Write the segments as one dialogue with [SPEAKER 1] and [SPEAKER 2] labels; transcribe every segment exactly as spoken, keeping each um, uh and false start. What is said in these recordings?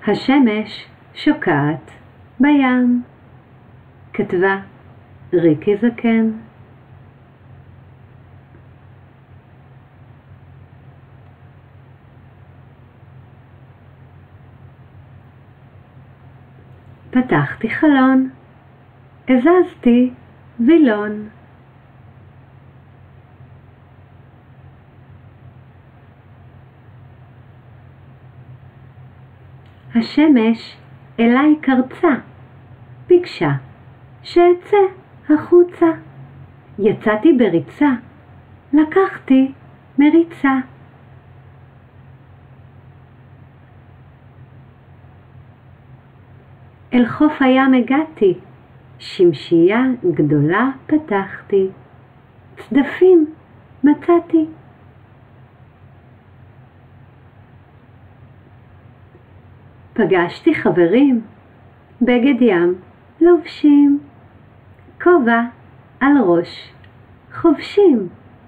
[SPEAKER 1] השמש שוקעת בים. כתבה ריקי זקן. פתחתי חלון, הזזתי וילון. השמש אליי קרצה, ביקשה שאצא החוצה. יצאתי בריצה, לקחתי מריצה. אל חוף הים הגעתי, שמשייה גדולה פתחתי, צדפים מצאתי. פגשתי חברים, בגד ים לובשים, כובע על ראש חובשים.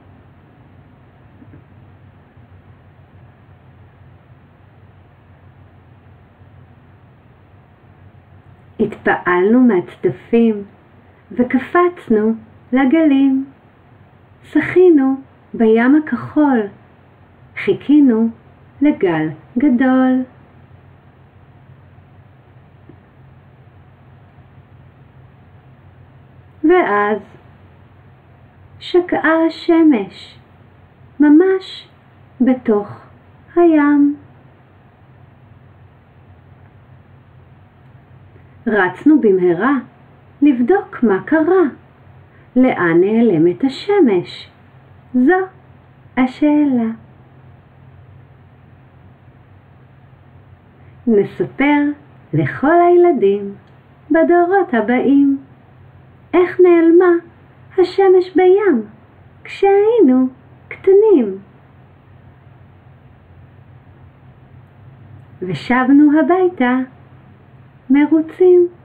[SPEAKER 1] התפעלנו מהצדפים וקפצנו לגלים. שחינו בים הכחול, חיכינו לגל גדול. ואז שקעה השמש, ממש בתוך הים. רצנו במהרה לבדוק מה קרה. לאן נעלמת השמש? זו השאלה. נספר לכל הילדים בדורות הבאים איך נעלמה השמש בים כשהיינו קטנים. ושבנו הביתה מרוצים.